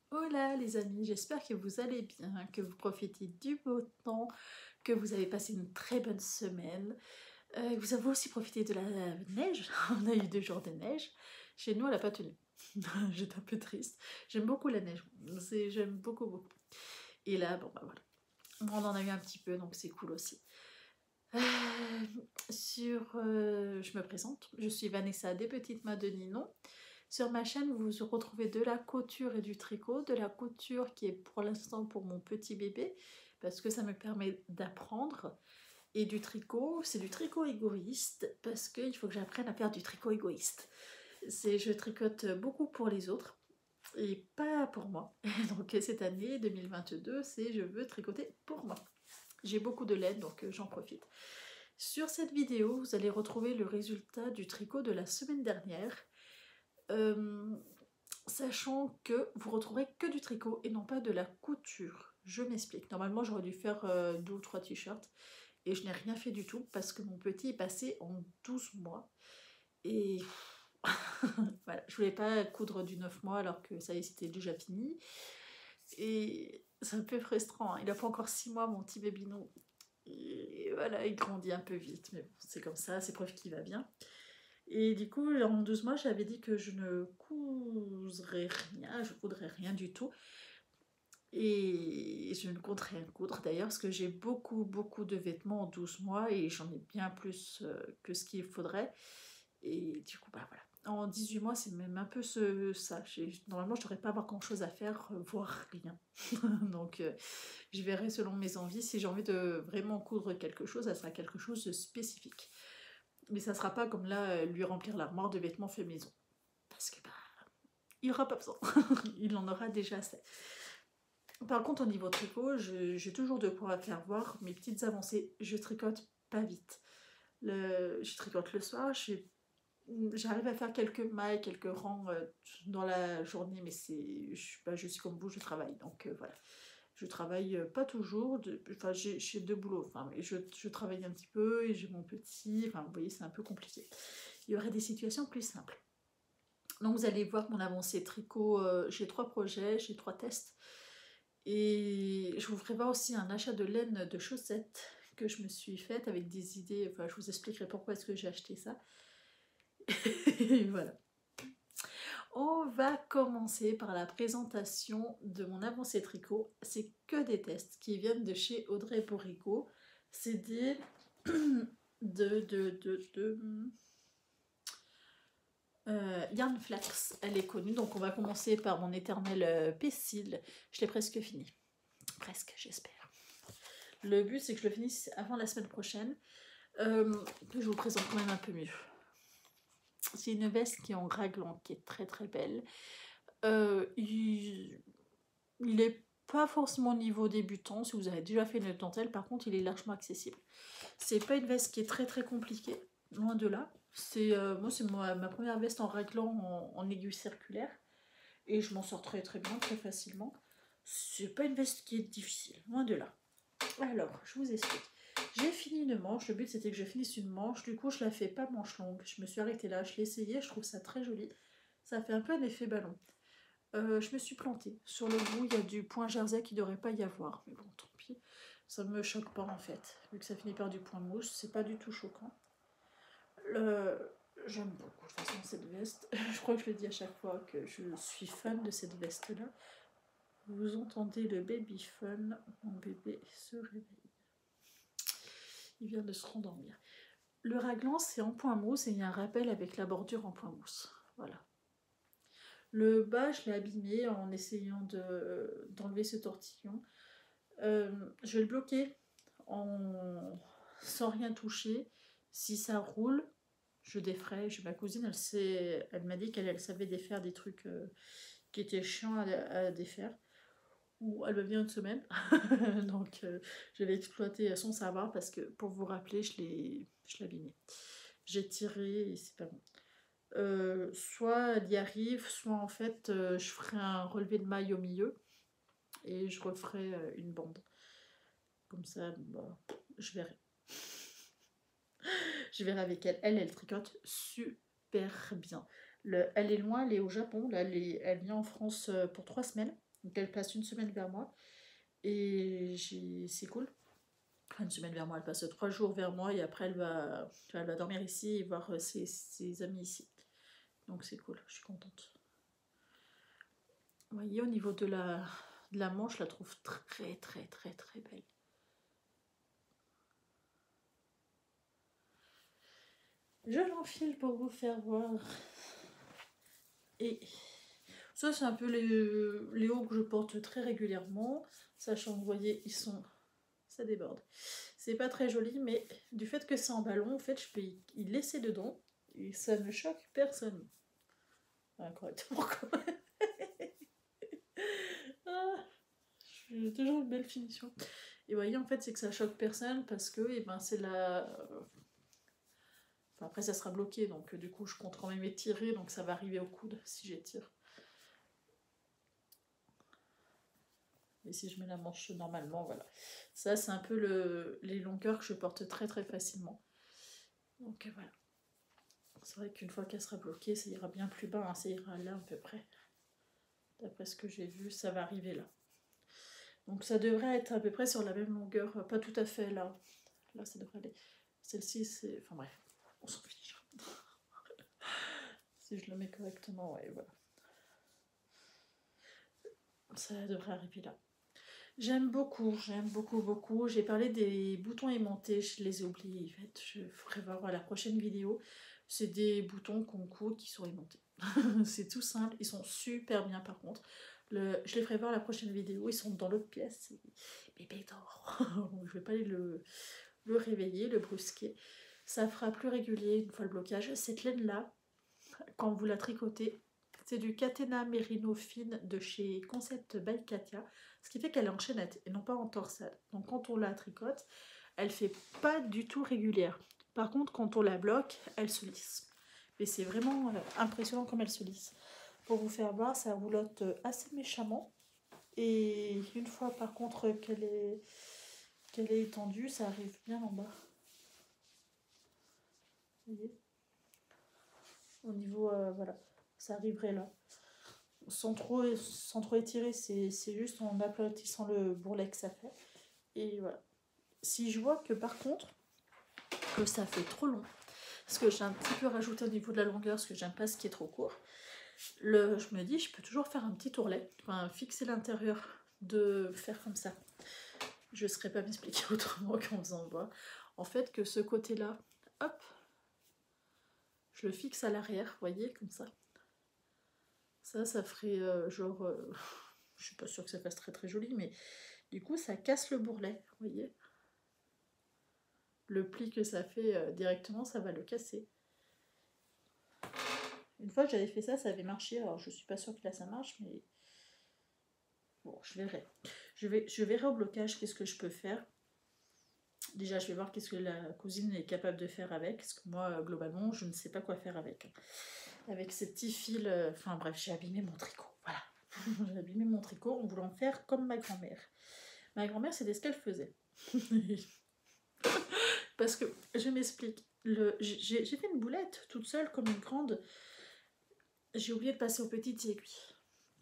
Hola les amis, j'espère que vous allez bien, que vous profitez du beau temps, que vous avez passé une très bonne semaine. Vous avez aussi profité de la neige, on a eu 2 jours de neige. Chez nous, elle n'a pas tenu. J'étais un peu triste. J'aime beaucoup la neige, j'aime beaucoup beaucoup. Et là, bon bah voilà, on en a eu un petit peu, donc c'est cool aussi. Je me présente, je suis Vanessa des Petites Mains de Ninon. Sur ma chaîne, vous retrouvez de la couture et du tricot, de la couture qui est pour l'instant pour mon petit bébé, parce que ça me permet d'apprendre, et du tricot, c'est du tricot égoïste, parce qu'il faut que j'apprenne à faire du tricot égoïste. Je tricote beaucoup pour les autres, et pas pour moi. Donc cette année 2022, je veux tricoter pour moi. J'ai beaucoup de laine, donc j'en profite. Sur cette vidéo, vous allez retrouver le résultat du tricot de la semaine dernière. Sachant que vous retrouverez que du tricot et non pas de la couture. Je m'explique. Normalement, j'aurais dû faire 2 ou 3 t-shirts et je n'ai rien fait du tout parce que mon petit est passé en 12 mois. Et voilà, je voulais pas coudre du 9 mois alors que ça y est, c'était déjà fini. Et c'est un peu frustrant, hein. Il n'a pas encore 6 mois, mon petit babynon. Et voilà, il grandit un peu vite, mais bon, c'est comme ça, c'est preuve qu'il va bien. Et du coup, en 12 mois, j'avais dit que je ne coudrais rien, je coudrais rien du tout. Et je ne compte rien coudre d'ailleurs, parce que j'ai beaucoup de vêtements en 12 mois et j'en ai bien plus que ce qu'il faudrait. Et du coup, bah voilà. En 18 mois, c'est même un peu ça. Normalement, je ne devrais pas avoir grand chose à faire, voire rien. Donc, je verrai selon mes envies. Si j'ai envie de vraiment coudre quelque chose, ça sera quelque chose de spécifique. Mais ça sera pas comme là, lui remplir l'armoire de vêtements fait maison. Parce que bah, il aura pas besoin. Il en aura déjà assez. Par contre, au niveau tricot, j'ai toujours de quoi faire voir mes petites avancées. Je tricote pas vite. Je tricote le soir, j'arrive à faire quelques mailles, quelques rangs dans la journée, mais je suis comme vous, je travaille. Donc voilà. Je travaille pas toujours, enfin j'ai 2 boulots, enfin, je travaille un petit peu et j'ai mon petit, enfin vous voyez, c'est un peu compliqué. Il y aurait des situations plus simples. Donc vous allez voir mon avancée tricot, j'ai 3 projets, j'ai 3 tests. Et je vous ferai voir aussi un achat de laine de chaussettes que je me suis faite avec des idées, enfin je vous expliquerai pourquoi est-ce que j'ai acheté ça. Et voilà. On va commencer par la présentation de mon avancée tricot. C'est que des tests qui viennent de chez Audrey Borigo. C'est des Yarn Flax. Elle est connue, donc on va commencer par mon éternel Pessil. Je l'ai presque fini. Presque, j'espère. Le but, c'est que je le finisse avant la semaine prochaine. Je vous présente quand même un peu mieux. C'est une veste qui est en raglan, qui est très très belle. Il est pas forcément au niveau débutant, si vous avez déjà fait une dentelle, par contre il est largement accessible. C'est pas une veste qui est très très compliquée, loin de là. Moi c'est ma première veste en raglan en aiguille circulaire, et je m'en sors très très bien, très facilement. C'est pas une veste qui est difficile, loin de là. Alors, je vous explique. J'ai fini une manche, le but c'était que je finisse une manche, du coup je la fais pas manche longue, je me suis arrêtée là, je l'ai essayé, je trouve ça très joli, ça fait un peu un effet ballon. Je me suis plantée, sur le bout il y a du point jersey qui devrait pas y avoir, mais bon tant pis, ça me choque pas en fait, vu que ça finit par du point mousse, c'est pas du tout choquant. J'aime beaucoup de toute façon cette veste, je crois que je le dis à chaque fois que je suis fan de cette veste là. Vous entendez le baby fun, mon bébé se réveille. Il vient de se rendormir. Le raglan, c'est en point mousse et il y a un rappel avec la bordure en point mousse. Voilà. Le bas, je l'ai abîmé en essayant d'enlever ce tortillon. Je vais le bloquer sans rien toucher. Si ça roule, je défraie. J'ai ma cousine, elle m'a dit qu'elle savait défaire des trucs qui étaient chiants à défaire. Ou elle va venir une semaine. Donc je vais exploiter son savoir parce que pour vous rappeler, je l'ai abîmé. J'ai tiré et c'est pas bon. Soit elle y arrive, soit en fait je ferai un relevé de maille au milieu et je referai une bande. Comme ça, bon, je verrai. Je verrai avec elle. Elle tricote super bien. Elle est loin, elle est au Japon. Là, elle vient en France pour 3 semaines. Donc elle passe une semaine vers moi et c'est cool. Enfin, une semaine vers moi, elle passe 3 jours vers moi et après elle va dormir ici et voir ses amis ici. Donc c'est cool, je suis contente. Vous voyez, au niveau de la manche, je la trouve très très très très belle. Je l'enfile pour vous faire voir. Et ça, c'est un peu les hauts que je porte très régulièrement. Sachant que vous voyez, ça déborde. C'est pas très joli, mais du fait que c'est en ballon, en fait, je peux y laisser dedans. Et ça ne choque personne. Correctement, quand même. J'ai toujours une belle finition. Et vous voyez, en fait, c'est que ça choque personne parce que c'est la... Enfin, après, ça sera bloqué, donc du coup, je compte quand même étirer, donc ça va arriver au coude si j'étire. Et si je mets la manche normalement, voilà. Ça, c'est un peu les longueurs que je porte très très facilement. Donc voilà. C'est vrai qu'une fois qu'elle sera bloquée, ça ira bien plus bas, hein, ça ira là à peu près. D'après ce que j'ai vu, ça va arriver là. Donc ça devrait être à peu près sur la même longueur, pas tout à fait là. Là, ça devrait aller. Celle-ci, c'est... Enfin bref, on s'en fiche. Si je le mets correctement, ouais, voilà. Ça devrait arriver là. J'aime beaucoup, beaucoup. J'ai parlé des boutons aimantés, je les ai oubliés. En fait, je ferai voir la prochaine vidéo. C'est des boutons qu'on coud qui sont aimantés. C'est tout simple, ils sont super bien par contre. Je les ferai voir la prochaine vidéo, ils sont dans l'autre pièce. Bébé dort. Je vais pas aller le réveiller, le brusquer. Ça fera plus régulier une fois le blocage. Cette laine-là, quand vous la tricotez, c'est du Catena Merino Fine de chez Concept by Katia, ce qui fait qu'elle est en chaînette et non pas en torsade. Donc quand on la tricote, elle fait pas du tout régulière. Par contre, quand on la bloque, elle se lisse. Mais c'est vraiment impressionnant comme elle se lisse. Pour vous faire voir, ça roulotte assez méchamment. Et une fois par contre qu'elle est étendue, ça arrive bien en bas. Vous voyez ? Au niveau, voilà, ça arriverait là. Sans trop étirer, c'est juste en aplatissant le bourrelet que ça fait. Et voilà. Si je vois que par contre, que ça fait trop long, parce que j'ai un petit peu rajouté au niveau de la longueur, parce que j'aime pas ce qui est trop court, je me dis, je peux toujours faire un petit tourlet, enfin fixer l'intérieur, de faire comme ça. Je ne saurais pas m'expliquer autrement qu'en faisant voir. En fait, que ce côté-là, hop, je le fixe à l'arrière, vous voyez, comme ça. Ça ferait genre... je suis pas sûre que ça fasse très très joli, mais du coup, ça casse le bourrelet, vous voyez. Le pli que ça fait directement, ça va le casser. Une fois, j'avais fait ça, ça avait marché. Alors, je suis pas sûre que là, ça marche, mais... Bon, je verrai. Je verrai au blocage qu'est-ce que je peux faire. Déjà, je vais voir qu'est-ce que la cousine est capable de faire avec. Parce que moi, globalement, je ne sais pas quoi faire avec. Avec ces petits fils... Enfin bref, j'ai abîmé mon tricot. Voilà. J'ai abîmé mon tricot en voulant faire comme ma grand-mère. Ma grand-mère, c'était ce qu'elle faisait. Parce que, je m'explique. J'ai fait une boulette toute seule comme une grande. J'ai oublié de passer aux petites aiguilles.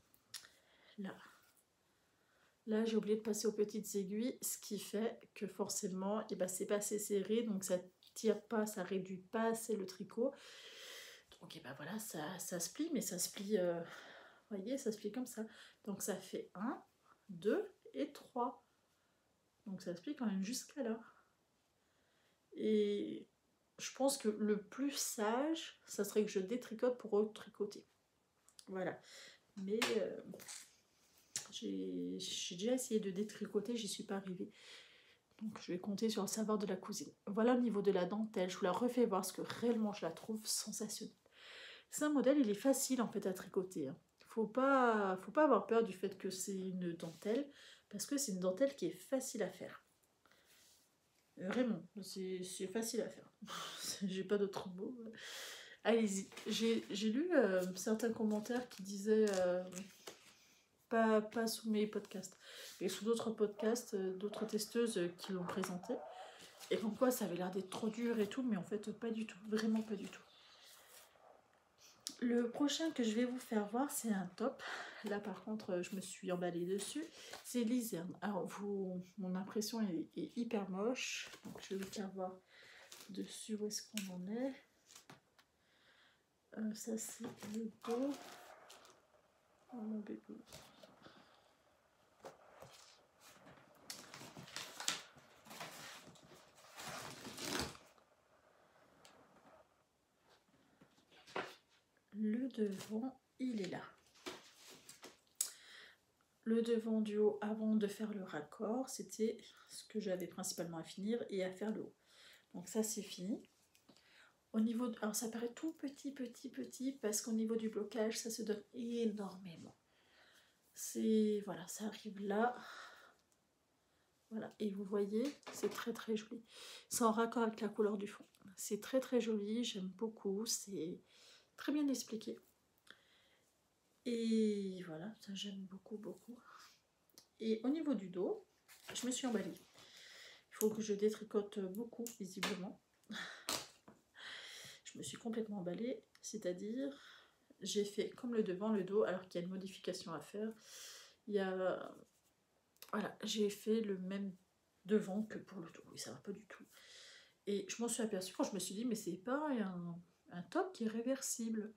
Là, j'ai oublié de passer aux petites aiguilles, ce qui fait que forcément, c'est pas assez serré, donc ça tire pas, ça réduit pas assez le tricot. Donc voilà, ça se plie, mais ça se plie, vous voyez, ça se plie comme ça. Donc ça fait 1, 2 et 3. Donc ça se plie quand même jusqu'à là. Et je pense que le plus sage, ça serait que je détricote pour retricoter. Voilà. Mais j'ai déjà essayé de détricoter, j'y suis pas arrivée. Donc je vais compter sur le savoir de la cousine. Voilà au niveau de la dentelle, je vous la refais voir parce que réellement je la trouve sensationnelle. C'est un modèle, il est facile en fait à tricoter. Faut pas avoir peur du fait que c'est une dentelle, parce que c'est une dentelle qui est facile à faire. Vraiment, c'est facile à faire. J'ai pas d'autres mots. Allez-y. J'ai lu certains commentaires qui disaient, pas sous mes podcasts, mais sous d'autres podcasts, d'autres testeuses qui l'ont présenté, et comme quoi ça avait l'air d'être trop dur et tout, mais en fait pas du tout, vraiment pas du tout. Le prochain que je vais vous faire voir, c'est un top. Là, par contre, je me suis emballée dessus. C'est l'Iserne. Alors, mon impression est hyper moche. Donc, je vais vous faire voir dessus où est-ce qu'on en est. Ça, c'est le dos. Oh, mon bébé. Le devant, il est là. Le devant du haut, avant de faire le raccord, c'était ce que j'avais principalement à finir et à faire le haut. Donc ça, c'est fini. Au niveau alors ça paraît tout petit parce qu'au niveau du blocage ça se donne énormément. C'est voilà, ça arrive là, voilà, et vous voyez c'est très joli, c'est en raccord avec la couleur du fond, c'est très joli, j'aime beaucoup, c'est très bien expliqué et voilà, ça j'aime beaucoup. Et au niveau du dos, je me suis emballée, il faut que je détricote beaucoup visiblement. Je me suis complètement emballée, c'est-à-dire j'ai fait comme le devant, le dos, alors qu'il y a une modification à faire. Il y a... Voilà, j'ai fait le même devant que pour le dos. Oui, ça va pas du tout. Et je m'en suis aperçue quand je me suis dit, mais c'est pas un top qui est réversible.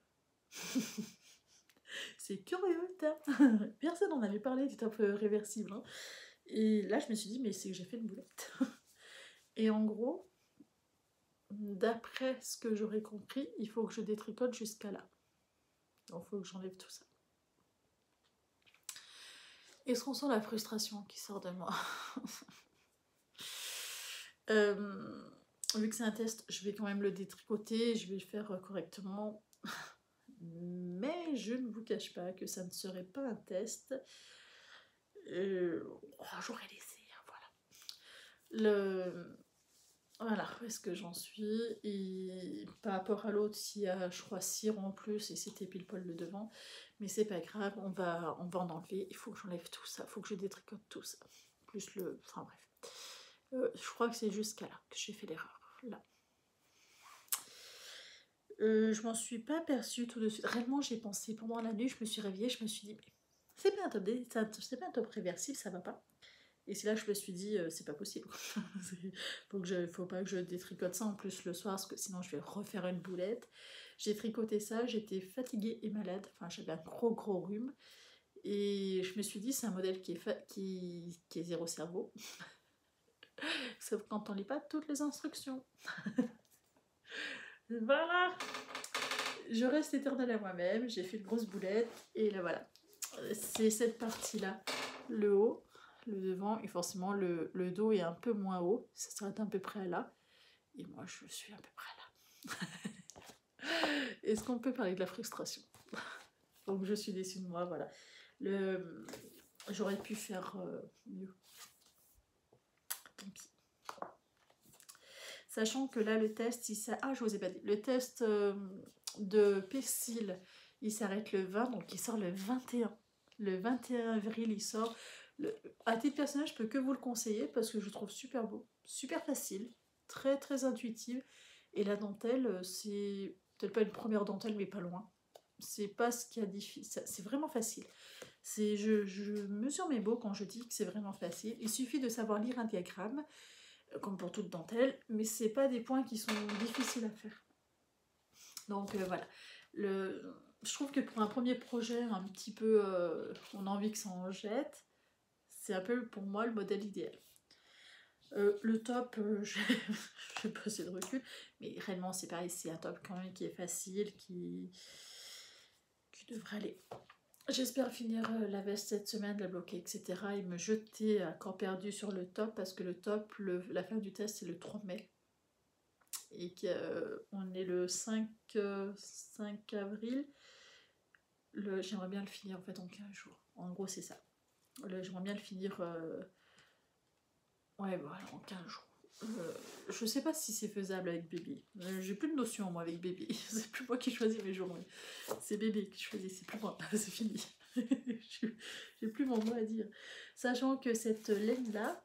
C'est curieux, personne n'en avait parlé du top réversible. Hein. Et là, je me suis dit, mais c'est que j'ai fait une boulette. Et en gros, d'après ce que j'aurais compris, il faut que je détricote jusqu'à là. Donc, il faut que j'enlève tout ça. Et ce qu'on sent la frustration qui sort de moi. Vu que c'est un test, je vais quand même le détricoter, je vais le faire correctement. Mais je ne vous cache pas que ça ne serait pas un test. J'aurais laissé, voilà. Voilà, où est-ce que j'en suis. Et par rapport à l'autre, s'il y a, je crois, 6 ronds en plus, et c'était pile poil le devant. Mais c'est pas grave, on va en enlever. Il faut que j'enlève tout ça, il faut que je détricote tout ça. Plus le... Enfin bref. Je crois que c'est jusqu'à là que j'ai fait l'erreur. Là. Je m'en suis pas aperçue tout de suite. Réellement, j'ai pensé pendant la nuit, je me suis réveillée, je me suis dit, mais c'est pas un top réversible, ça va pas. Et c'est là que je me suis dit, c'est pas possible. Faut pas que je détricote ça en plus le soir, parce que sinon je vais refaire une boulette. J'ai tricoté ça, j'étais fatiguée et malade, enfin j'avais un gros rhume. Et je me suis dit, c'est un modèle qui est zéro cerveau. Sauf quand on lit pas toutes les instructions. Voilà. Je reste éternelle à moi-même, j'ai fait une grosse boulette, et là voilà. C'est cette partie-là, le haut, le devant, et forcément le dos est un peu moins haut, ça s'arrête à peu près là, et moi je suis à peu près là. Est-ce qu'on peut parler de la frustration? Donc je suis déçue de moi, voilà. J'aurais pu faire mieux. Tant pis. Sachant que là le test, je vous ai pas dit, le test de Persil, il s'arrête le 20, donc il sort le 21. Le 21 avril, il sort. À titre personnel, je peux que vous le conseiller parce que je le trouve super beau, super facile, très intuitive. Et la dentelle, c'est peut-être pas une première dentelle, mais pas loin. C'est pas ce qu'il y a difficile, c'est vraiment facile. Je mesure mes mots quand je dis que c'est vraiment facile. Il suffit de savoir lire un diagramme, comme pour toute dentelle, mais c'est pas des points qui sont difficiles à faire. Donc voilà. Je trouve que pour un premier projet un petit peu, on a envie que ça en jette, c'est un peu pour moi le modèle idéal. Le top, je n'ai pas assez de recul, mais réellement c'est pareil, c'est un top quand même qui est facile, qui devrait aller. J'espère finir la veste cette semaine, la bloquer, etc. et me jeter à corps perdu sur le top, parce que le top, la fin du test c'est le 3 mai. Et on est le 5 avril. J'aimerais bien le finir en fait en 15 jours. En gros, c'est ça. J'aimerais bien le finir ouais, voilà, en 15 jours. Je sais pas si c'est faisable avec bébé. J'ai plus de notion moi avec bébé. C'est plus moi qui choisis mes journées. C'est bébé qui choisit, c'est plus moi. C'est fini. J'ai plus mon mot à dire. Sachant que cette laine là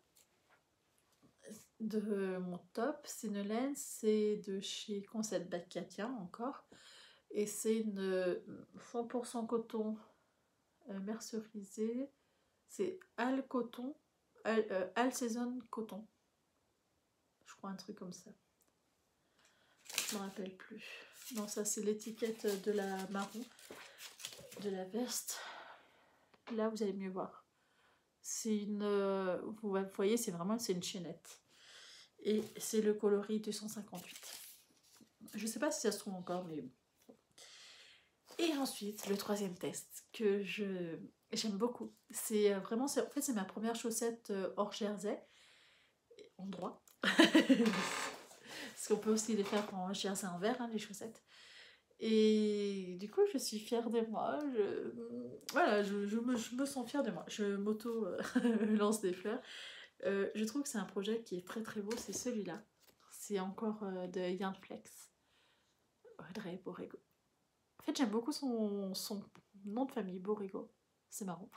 de mon top, c'est une laine, c'est de chez Concept Bakatia encore. Et c'est une 100% coton mercerisé. C'est Al Coton, Al Season Coton. Je crois un truc comme ça. Je me rappelle plus. Non, ça c'est l'étiquette de la marron, de la veste. Là, vous allez mieux voir. C'est une... vous voyez, c'est vraiment une chaînette. Et c'est le coloris 258. Je sais pas si ça se trouve encore, mais... Et ensuite, le troisième test que j'aime beaucoup. C'est vraiment... En fait, c'est ma première chaussette hors jersey. En droit. Parce qu'on peut aussi les faire en jersey en vert, hein, les chaussettes. Et du coup, je suis fière de moi. Voilà, je me sens fière de moi. Je m'auto-lance des fleurs. Je trouve que c'est un projet qui est très très beau. C'est celui-là. C'est encore de Yarn Flex. Audrey Borrego. En fait, j'aime beaucoup son nom de famille, Borrego. C'est marrant.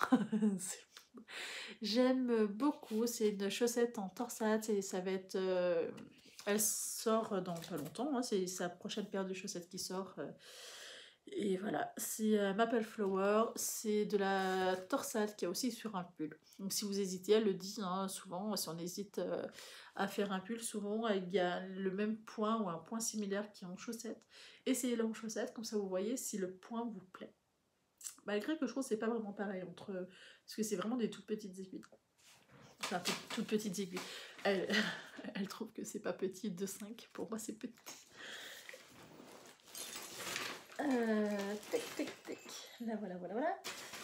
J'aime beaucoup. C'est une chaussette en torsade. Et ça va être... elle sort dans pas longtemps. Hein, c'est sa prochaine paire de chaussettes qui sort. Et voilà. C'est Maple Flower. C'est de la torsade qui est aussi sur un pull. Donc si vous hésitez, elle le dit hein, souvent. Si on hésite à faire un pull, souvent il y a le même point ou un point similaire qui est en chaussette. Essayez-le en chaussette. Comme ça vous voyez si le point vous plaît. Malgré que je trouve que c'est pas vraiment pareil entre... Parce que c'est vraiment des toutes petites aiguilles. Enfin, toutes petites aiguilles. Elle trouve que c'est pas petit, 2,5. Pour moi, c'est petit. Tac, tac, tac. Là, voilà, voilà, voilà.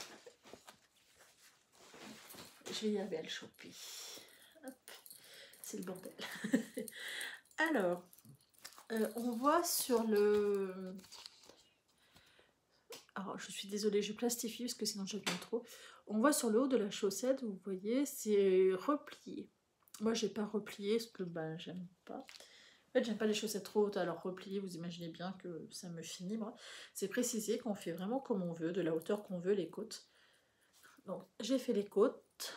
Je vais y aller à le choper. Hop. C'est le bordel. Alors, on voit sur le... Alors, je suis désolée, je plastifie parce que sinon j'abîme trop. On voit sur le haut de la chaussette, vous voyez, c'est replié. Moi, j'ai pas replié parce que bah, j'aime pas. En fait, j'aime pas les chaussettes trop hautes, alors replié, vous imaginez bien que ça me finit, moi. C'est précisé qu'on fait vraiment comme on veut, de la hauteur qu'on veut, les côtes. Donc, j'ai fait les côtes.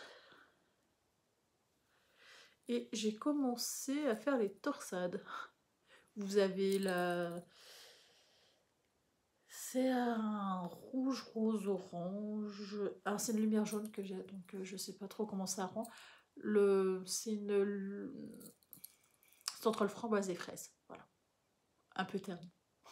Et j'ai commencé à faire les torsades. Vous avez la... C'est un rouge, rose, orange. Alors, c'est une lumière jaune que j'ai, donc je sais pas trop comment ça rend. C'est une... C'est entre le framboise et fraise. Voilà. Un peu terni.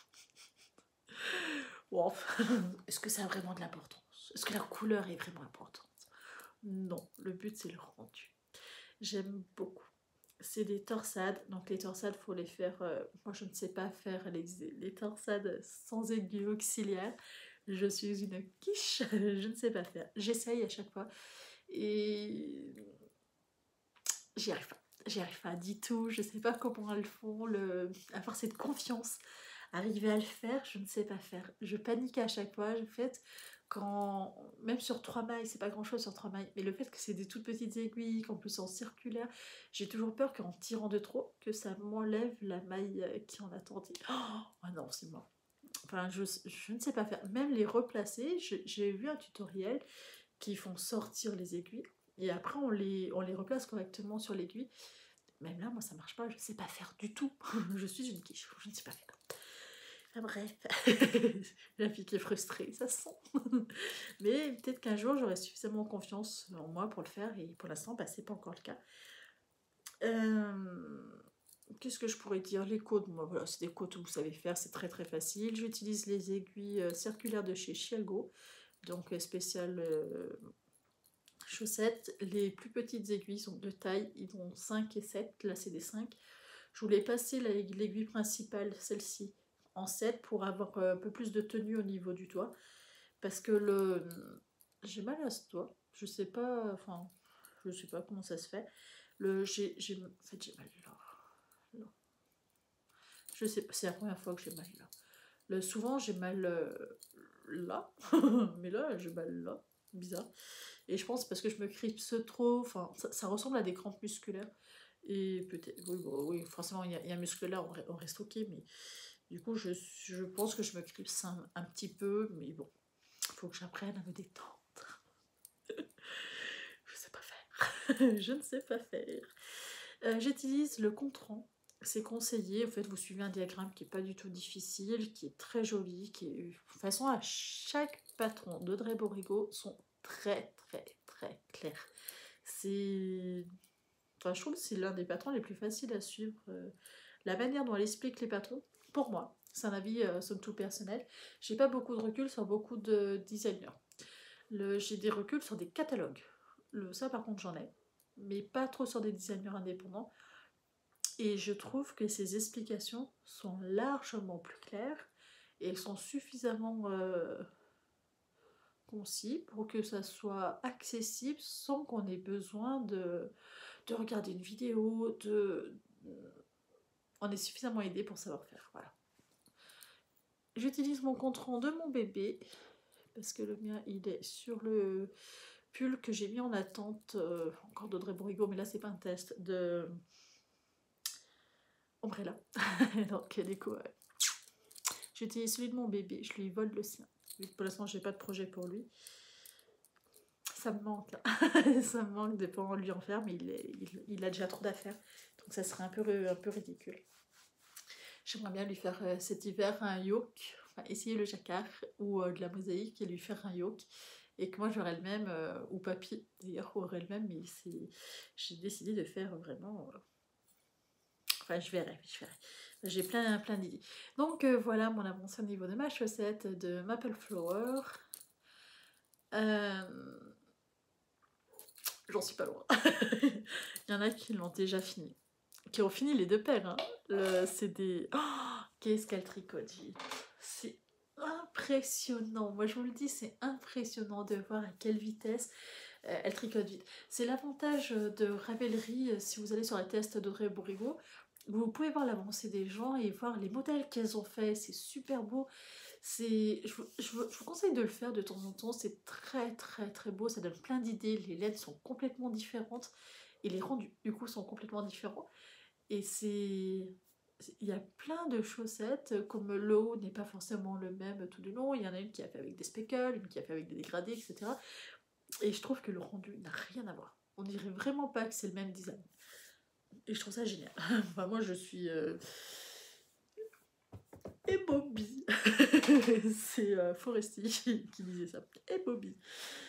Wow. Est-ce que ça a vraiment de l'importance? Est-ce que la couleur est vraiment importante? Non, le but c'est le rendu. J'aime beaucoup. C'est des torsades, donc les torsades, faut les faire... moi je ne sais pas faire les torsades sans aiguille auxiliaire. Je suis une quiche, je ne sais pas faire. J'essaye à chaque fois et j'y arrive pas. J'y arrive pas du tout, je sais pas comment elles font, avoir cette confiance, arriver à le faire, je ne sais pas faire. Je panique à chaque fois, en fait, quand, même sur 3 mailles, c'est pas grand chose sur 3 mailles, mais le fait que c'est des toutes petites aiguilles, qu'en plus en circulaire, j'ai toujours peur qu'en tirant de trop, que ça m'enlève la maille qui en attendait. Oh non, c'est mort. Enfin, je ne sais pas faire. Même les replacer, j'ai vu un tutoriel qui font sortir les aiguilles, et après on les replace correctement sur l'aiguille. Même là, moi ça marche pas, je sais pas faire du tout. Je suis une quiche, je ne sais pas faire. Ah, bref, la fille qui est frustrée, ça se sent. Mais peut-être qu'un jour j'aurai suffisamment confiance en moi pour le faire, et pour l'instant, bah, c'est pas encore le cas. Qu'est-ce que je pourrais dire? Les côtes, moi voilà, c'est des côtes que vous savez faire, c'est très très facile. J'utilise les aiguilles circulaires de chez Chialgo, donc spécial chaussettes. Les plus petites aiguilles sont de taille, ils ont 5 et 7, là c'est des 5. Je voulais passer l'aiguille principale, celle-ci, en 7 pour avoir un peu plus de tenue au niveau du doigt. Parce que j'ai mal à ce doigt, je sais pas, enfin, je sais pas comment ça se fait. En fait, j'ai mal là. Je sais pas, c'est la première fois que j'ai mal là. Souvent j'ai mal là, mais là j'ai mal là, bizarre. Et je pense parce que je me crispe trop, enfin ça ressemble à des crampes musculaires. Et peut-être, oui, bon, oui, forcément il y a un muscle là, on reste ok, mais du coup je pense que je me crispe un petit peu, mais bon, il faut que j'apprenne à me détendre. Je sais pas faire. Je ne sais pas faire. J'utilise le Contran. c'est conseillé. En fait, vous suivez un diagramme qui n'est pas du tout difficile, qui est très joli, qui est... De toute façon, à chaque patron d'Audrey Borigo sont très clairs. C'est... Enfin, je trouve que c'est l'un des patrons les plus faciles à suivre. La manière dont elle explique les patrons, pour moi, c'est un avis somme toute personnel. J'ai pas beaucoup de recul sur beaucoup de designers. J'ai des reculs sur des catalogues. Ça, par contre, j'en ai. Mais pas trop sur des designers indépendants. Et je trouve que ces explications sont largement plus claires et elles sont suffisamment concis pour que ça soit accessible sans qu'on ait besoin de regarder une vidéo, on est suffisamment aidé pour savoir faire. Voilà. J'utilise mon compte-rendu de mon bébé parce que le mien il est sur le pull que j'ai mis en attente, encore d'Audrey Borigo, mais là c'est pas un test, de Umbrella. Donc du coup, j'utilise celui de mon bébé, je lui vole le sien. Pour l'instant, j'ai pas de projet pour lui. Ça me manque, hein. Ça me manque de pas lui en faire, mais il a déjà trop d'affaires. Donc ça serait un peu ridicule. J'aimerais bien lui faire cet hiver un yoke, enfin, essayer le jacquard ou de la mosaïque et lui faire un yoke. Et que moi j'aurais le même, ou papy d'ailleurs aurait le même, mais j'ai décidé de faire vraiment... Enfin, je verrai. J'ai plein d'idées. Donc voilà mon avancée au niveau de ma chaussette de Maple Flower. J'en suis pas loin. Il y en a qui l'ont déjà fini. Qui ont fini les deux paires. Hein. C'est des... Oh, qu'est-ce qu'elle tricote vite. C'est impressionnant. Moi je vous le dis, c'est impressionnant de voir à quelle vitesse elle tricote vite. C'est l'avantage de Ravelry, si vous allez sur les tests d'Audrey Borigo, vous pouvez voir l'avancée des gens et voir les modèles qu'elles ont fait, c'est super beau. Je vous conseille de le faire de temps en temps, c'est très beau, ça donne plein d'idées, les laines sont complètement différentes et les rendus du coup sont complètement différents. Et il y a plein de chaussettes, comme le haut n'est pas forcément le même tout du long, il y en a une qui a fait avec des speckles, une qui a fait avec des dégradés, etc. Et je trouve que le rendu n'a rien à voir. On dirait vraiment pas que c'est le même design. Et je trouve ça génial. Enfin, moi, je suis ébobie. C'est Foresti qui disait ça. Ébobie.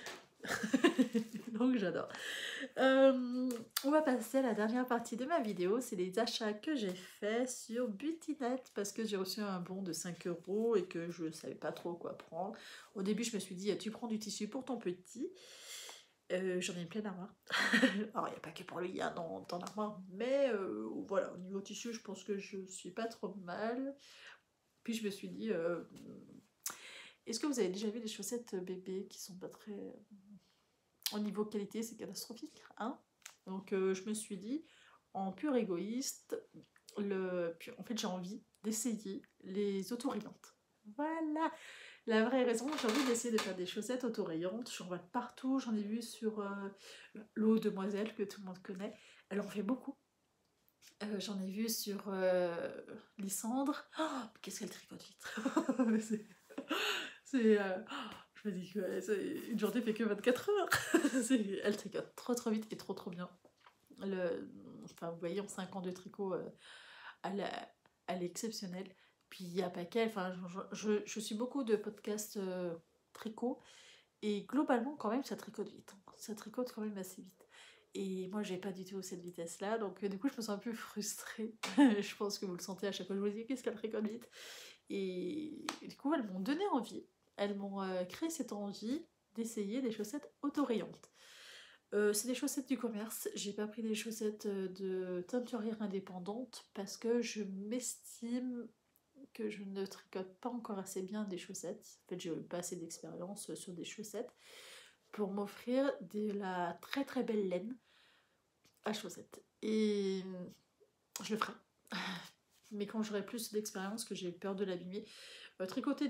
Donc j'adore. On va passer à la dernière partie de ma vidéo. C'est les achats que j'ai fait sur Beautynet parce que j'ai reçu un bon de 5 € et que je savais pas trop quoi prendre. Au début, je me suis dit, tu prends du tissu pour ton petit. J'en ai une pleine armoire. Alors, il n'y a pas que pour lui, il y a dans l'armoire, mais voilà, au niveau tissu, je pense que je suis pas trop mal. Puis je me suis dit, est-ce que vous avez déjà vu des chaussettes bébés qui sont pas très... au niveau qualité, c'est catastrophique, hein. Donc je me suis dit, en pur égoïste, en fait j'ai envie d'essayer les autorayantes. Voilà, la vraie raison, j'ai envie d'essayer de faire des chaussettes autorayantes. J'en vois partout, j'en ai vu sur l'eau Demoiselle que tout le monde connaît. Elle en fait beaucoup. J'en ai vu sur Lysandre. Oh, qu'est-ce qu'elle tricote vite. Je me dis que une journée fait que 24 heures. Elle tricote trop vite et trop bien. Enfin, vous voyez, en 5 ans de tricot, elle est exceptionnelle. Puis il n'y a pas qu'elle, enfin, je suis beaucoup de podcasts tricot, et globalement, quand même, ça tricote vite. Hein. Ça tricote quand même assez vite. Et moi, j'ai pas du tout cette vitesse-là, donc du coup, je me sens un peu frustrée. Je pense que vous le sentez à chaque fois que je vous dis qu'est-ce qu'elle tricote vite. Et du coup, elles m'ont donné envie. Elles m'ont créé cette envie d'essayer des chaussettes autorayantes. C'est des chaussettes du commerce. J'ai pas pris des chaussettes de teinturière indépendante parce que je m'estime que je ne tricote pas encore assez bien des chaussettes. En fait, j'ai pas assez d'expérience sur des chaussettes pour m'offrir de la très belle laine à chaussettes. Et je le ferai. Mais quand j'aurai plus d'expérience, que j'ai peur de l'abîmer, tricoter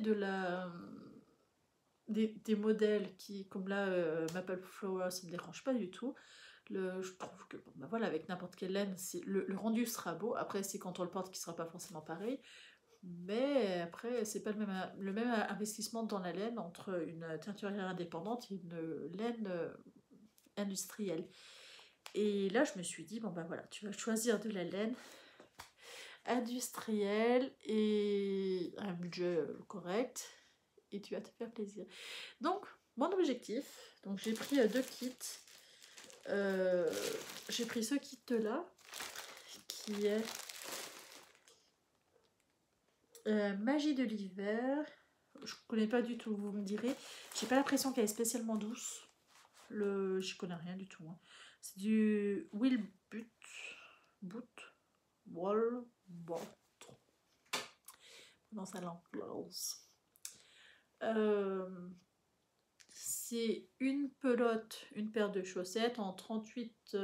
des modèles qui, comme là, Maple Flower, ça me dérange pas du tout. Je trouve que, bon, bah voilà, avec n'importe quelle laine, le rendu sera beau. Après, c'est quand on le porte qui sera pas forcément pareil. Mais après, c'est pas le même investissement dans la laine entre une teinturière indépendante et une laine industrielle. Et là, je me suis dit, bon bah voilà, tu vas choisir de la laine industriel et un budget correct. Et tu vas te faire plaisir. Donc, mon objectif, donc j'ai pris 2 kits. J'ai pris ce kit-là, qui est Magie de l'hiver. Je connais pas du tout, vous me direz. J'ai pas l'impression qu'elle est spécialement douce. Je connais rien du tout. Hein. C'est du Will Wall dans sa langue. C'est une pelote, une paire de chaussettes en 38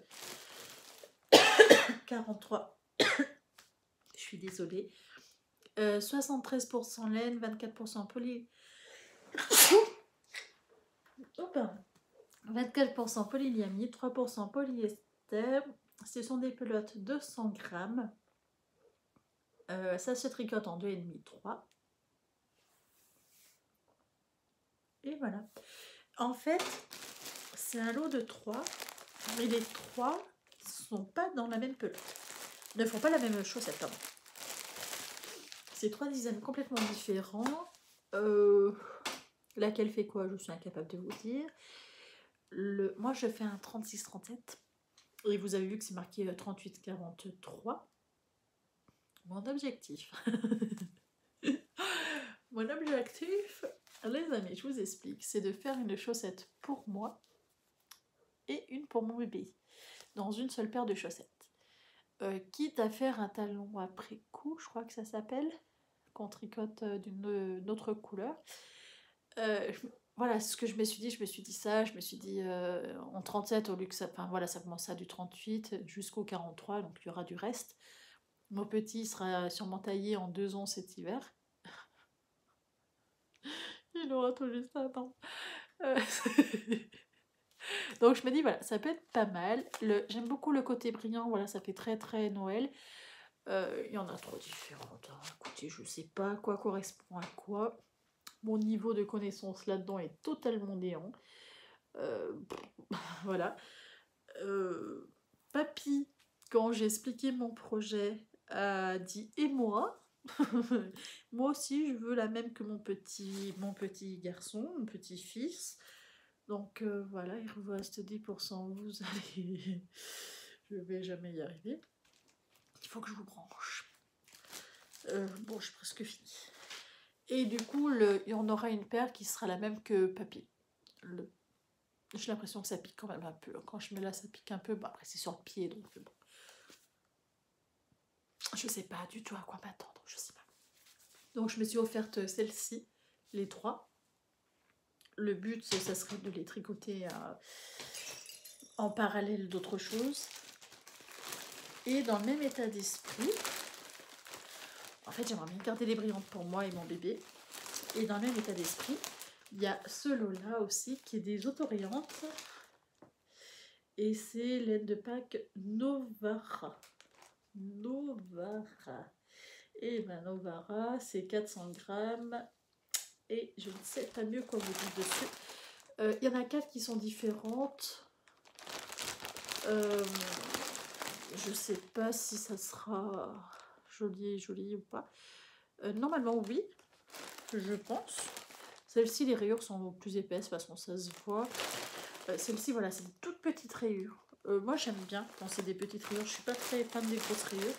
43. Je suis désolée. 73% laine, 24% poly. Oh, pardon. 24% polyamide, 3% polyester. Ce sont des pelotes de 100 grammes. Ça se tricote en 2,5, 3. Et voilà. En fait, c'est un lot de 3. Mais les 3 ne sont pas dans la même pelote. Ne font pas la même chaussette, pardon. C'est 3 designs complètement différents. Laquelle fait quoi? Je suis incapable de vous dire. Moi, je fais un 36-37. Et vous avez vu que c'est marqué 38-43. Mon objectif. Mon objectif, les amis, je vous explique. C'est de faire une chaussette pour moi et une pour mon bébé. Dans une seule paire de chaussettes. Quitte à faire un talon après coup, je crois que ça s'appelle. Qu'on tricote d'une autre couleur. Voilà ce que je me suis dit. Je me suis dit ça. Je me suis dit en 37 au lieu que ça. Enfin voilà, ça commence à du 38 jusqu'au 43. Donc il y aura du reste. Mon petit sera sûrement taillé en 2 ans cet hiver. Il aura tout juste un an. Donc je me dis voilà, ça peut être pas mal. J'aime beaucoup le côté brillant. Voilà, ça fait très très Noël. Il y en a 3 différentes. Hein. Écoutez, je sais pas quoi correspond à quoi. Mon niveau de connaissance là-dedans est totalement néant. Voilà. Papy, quand j'ai expliqué mon projet, a dit et moi moi aussi je veux la même que mon petit garçon, mon petit-fils. Donc voilà, il vous reste 10%. Vous allez... je vais jamais y arriver. Il faut que je vous branche. Bon, j'ai presque fini. Et du coup, il y en aura une paire qui sera la même que papy. J'ai l'impression que ça pique quand même un peu. Quand je mets là, ça pique un peu. Bon, après, c'est sur le pied, donc bon. Je sais pas du tout à quoi m'attendre. Je sais pas. Donc, je me suis offerte celle-ci, les 3. Le but, ça serait de les tricoter en parallèle d'autres choses. Et dans le même état d'esprit, en fait, j'aimerais bien garder les brillantes pour moi et mon bébé. Et dans le même état d'esprit, il y a ce lot-là aussi qui est des autorayantes. Et c'est laine de Pâques Novara. Et ben Novara, c'est 400 grammes. Et je ne sais pas mieux quoi vous dire dessus. Il y en a 4 qui sont différentes. Je sais pas si ça sera joli ou pas. Normalement, oui. Je pense. Celle-ci, les rayures sont plus épaisses, de toute façon, ça se voit. Celle-ci, voilà, c'est des toutes petites rayures. Moi, j'aime bien quand c'est des petites rayures. Je suis pas très fan des grosses rayures.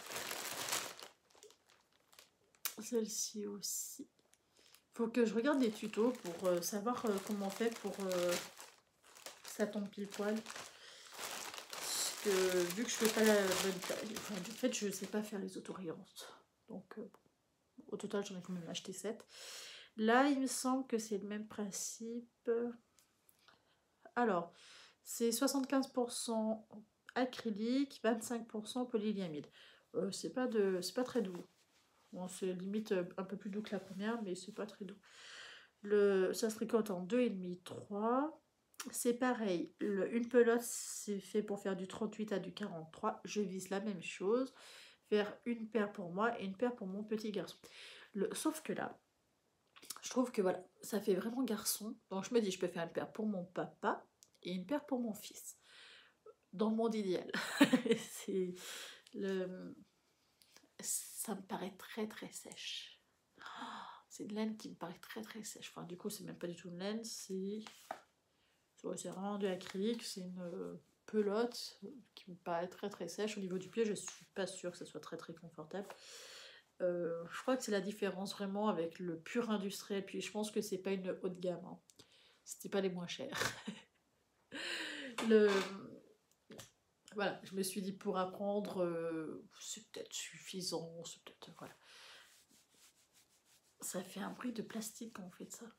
Celle-ci aussi. Faut que je regarde des tutos pour savoir comment on fait pour que ça tombe pile poil. Parce que vu que je fais pas la bonne taille, enfin, en fait, je sais pas faire les autorayantes. Donc, au total, j'en ai quand même acheté 7. Là, il me semble que c'est le même principe. Alors, c'est 75% acrylique, 25% polyamide. C'est pas très doux. Bon, c'est limite un peu plus doux que la première, mais c'est pas très doux. Ça se tricote en 2,5, 3. C'est pareil. Une pelote, c'est fait pour faire du 38 à du 43. Je vise la même chose. Faire une paire pour moi et une paire pour mon petit garçon. Sauf que là, je trouve que voilà, ça fait vraiment garçon. Donc je me dis, je peux faire une paire pour mon papa et une paire pour mon fils. Dans le monde idéal. ça me paraît très très sèche. C'est une laine qui me paraît très très sèche. Enfin, du coup, c'est même pas du tout une laine, c'est vraiment de l'acrylique, c'est une pelote qui me paraît très très sèche. Au niveau du pied, je suis pas sûre que ça soit très très confortable. Je crois que c'est la différence vraiment avec le pur industriel, puis je pense que c'est pas une haut de gamme, hein. C'était pas les moins chers. le... Voilà, je me suis dit pour apprendre, c'est peut-être suffisant, c'est peut-être... Voilà. Ça fait un bruit de plastique quand on fait ça.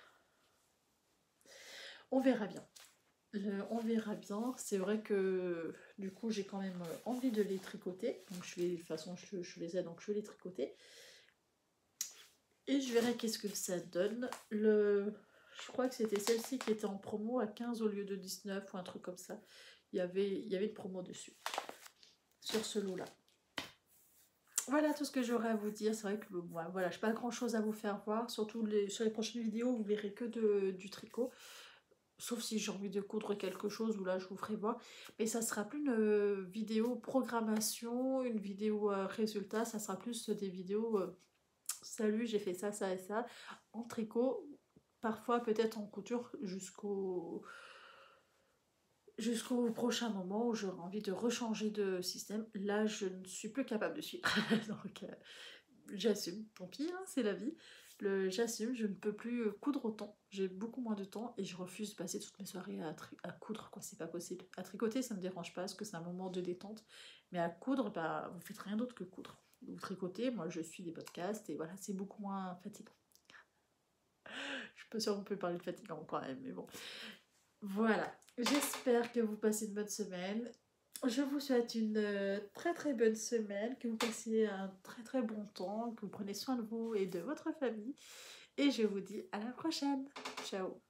On verra bien. On verra bien. C'est vrai que du coup j'ai quand même envie de les tricoter. Donc je vais, de toute façon je les ai, donc je vais les tricoter. Et je verrai qu'est-ce que ça donne. Je crois que c'était celle-ci qui était en promo à 15 au lieu de 19 ou un truc comme ça. Il y avait une promo dessus. Sur ce lot-là. Voilà tout ce que j'aurais à vous dire. C'est vrai que voilà, je n'ai pas grand-chose à vous faire voir. Surtout sur les prochaines vidéos, vous verrez que du tricot. Sauf si j'ai envie de coudre quelque chose, où là je vous ferai voir. Mais ça sera plus une vidéo programmation, une vidéo résultat. Ça sera plus des vidéos salut, j'ai fait ça, ça et ça en tricot. Parfois peut-être en couture jusqu'au prochain moment où j'aurai envie de rechanger de système. Là, je ne suis plus capable de suivre. Donc, j'assume. Tant pis, hein, c'est la vie. J'assume, je ne peux plus coudre autant. J'ai beaucoup moins de temps et je refuse de passer toutes mes soirées à coudre, quoi. C'est pas possible. À tricoter, ça me dérange pas parce que c'est un moment de détente. Mais à coudre, bah, vous faites rien d'autre que coudre. Vous tricotez, moi je suis des podcasts et voilà, c'est beaucoup moins fatigant. Je suis pas sûre qu'on peut parler de fatigant quand même, mais bon. Voilà, j'espère que vous passez une bonne semaine. Je vous souhaite une très très bonne semaine, que vous passiez un très très bon temps, que vous prenez soin de vous et de votre famille. Et je vous dis à la prochaine. Ciao.